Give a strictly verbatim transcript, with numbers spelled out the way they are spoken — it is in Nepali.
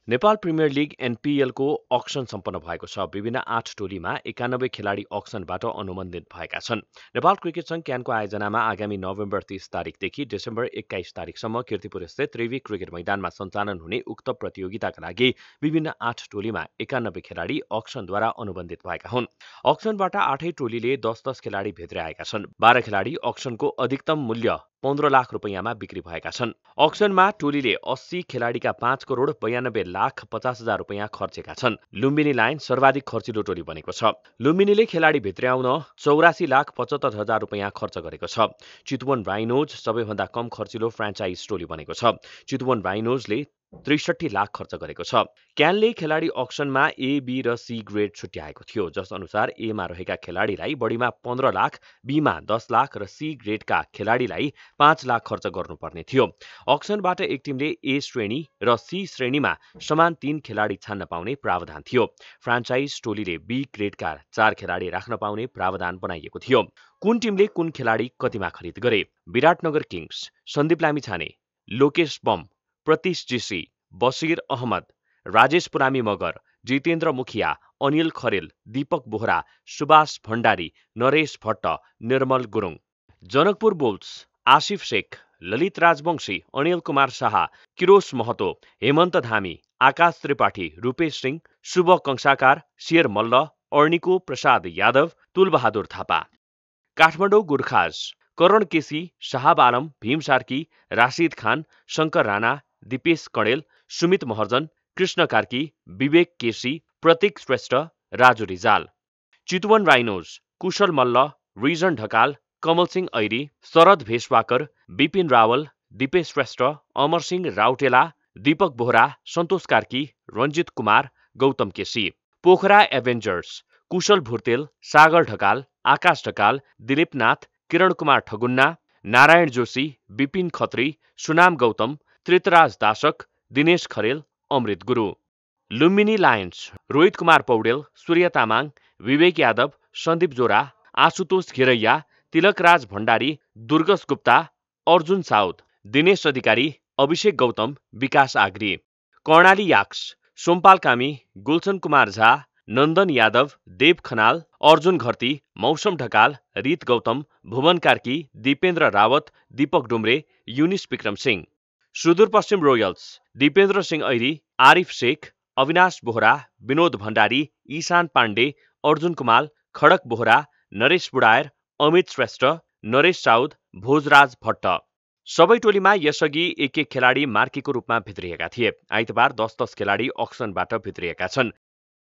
नेपाल प्रिमियर लिग एनपीएल को अक्सन सम्पन्न भएको छ। विभिन्न आठ टोलीमा एकानब्बे खेलाडी अक्सनबाट अनुबन्धित भएका छन्। नेपाल क्रिकेट संघ क्यानको आयोजनामा आगामी नोभेम्बर तीस तारिकदेखि डिसेम्बर एक्काइस तारिकसम्म कीर्तिपुर स्थित त्रिवी क्रिकेट मैदानमा सञ्चालन हुने उक्त प्रतियोगिताका लागि विभिन्न आठ टोलीमा एकानब्बे खेलाडी अक्सनद्वारा अनुबन्धित भएका हुन्। अक्सनबाट आठै टोलीले दस दस खेलाडी भित्रै आएका छन्। बाह्र खेलाडी अक्सनको अधिकतम मूल्य पन्ध्र लाख रुपियाँमा बिक्री भएका छन्। अक्सनमा टोलीले अस्सी खेलाडीका पाँच करोड बयानब्बे लाख पचास हजार रुपियाँ खर्चेका छन्। लुम्बिनी लायन्स सर्वाधिक खर्चिलो टोली बनेको छ। लुम्बिनीले खेलाडी भित्र्याउन चौरासी लाख पचहत्तर हजार रुपियाँ खर्च गरेको छ। चितवन राइनोज सबैभन्दा कम खर्चिलो फ्रेन्चाइज टोली बनेको छ। चितवन राइनोजले त्रिसठी लाख खर्च गरेको छ। क्यानले खेलाडी अक्सनमा ए, बी र सी ग्रेड छुट्याएको थियो, जस अनुसार एमा रहेका खेलाडीलाई बढीमा पन्ध्र लाख, बीमा दस लाख र सी ग्रेडका खेलाडीलाई पाँच लाख खर्च गर्नुपर्ने थियो। अक्सनबाट एक टिमले ए श्रेणी र सी श्रेणीमा समान तीन खेलाडी छान्न पाउने प्रावधान थियो। फ्रान्चाइज टोलीले बी ग्रेडका चार खेलाडी राख्न पाउने प्रावधान बनाइएको थियो। कुन टिमले कुन खेलाडी कतिमा खरिद गरे? विराटनगर किङ्स, सन्दीप लामिछाने, लोकेश बम, प्रतीश जीसी, बसिर अहमद, राजेश पुरामी मगर, जितेन्द्र मुखिया, अनिल खरेल, दीपक बोहरा, सुभाष Bhandari, Naresh Bhatt, Nirmal Gurung. Janakpur Bulls, Asif Sheikh, Lalit Rajbanshi, Anil Kumar Shah, Kiros Mahato, Hemant Dhami, Aakash Tripathi, Rupesh Singh, Shubh Kansakar, Sher Malla, Arniko Prasad Yadav, Tulbahadur Thapa. Kathmandu Gurkhas, Karan KC, Shahab Alam, Bhim Sarki, Rashid Khan, Shankar Rana, Dipesh Kandel, Sumit Maharjan, Krishna Karki, Bibek KC, Pratik Shrestha, Raju Rijal. Chitwan Rhinos, Kushal Malla, Rijan Dhakal, Kamal Singh Airee, Sharad Vesawkar, Bipin Rawal, Dipesh Shrestha, Amar Singh Rautela, Deepak Bohara, Santosh Karki, Ranjit Kumar, Gautam KC. Pokhara Avengers, Kushal Bhurtel, Sagar Dhakal, Aakash Dhakal, Dilip Nath, Kiran Kumar Thagunna, Narayan Joshi, Bipin Khatri, Sunam Gautam, Tritraj Dasak, Dinesh Kharel, Amrit Guru. Lumbini Lions, Rohit Kumar Paudel, Surya Tamang, Bibek Yadav, Sandeep जोरा, आशुतोष घिरैया, तिलकराज भण्डारी, दुर्गस गुप्ता, अर्जुन साउद, दिनेश अधिकारी, अभिषेक गौतम, विकास आग्री। कर्णाली याक्स, सोमपाल कामी, गुलसन कुमार झा, नन्दन यादव, देव खनाल, अर्जुन घरती, मौसम ढकाल, रित गौतम, भुवन कार्की, दिपेन्द्र रावत, दीपक डुम्रे, युनिस विक्रम सिंह। सुदूरपश्चिम रोयल्स, दिपेन्द्र सिंह ऐरी, आरिफ शेख, अविनाश बोहरा, विनोद भण्डारी, ईशान पाण्डे, अर्जुन कुमाल, खडक बोहरा, नरेश बुढायर, अमित श्रेष्ठ, नरेश साउद, भोजराज भट्ट। सबै टोलीमा यसअघि एक एक खेलाडी मार्कीको रूपमा भित्रिएका थिए। आइतबार दस दस खेलाडी अक्सनबाट भित्रिएका छन्।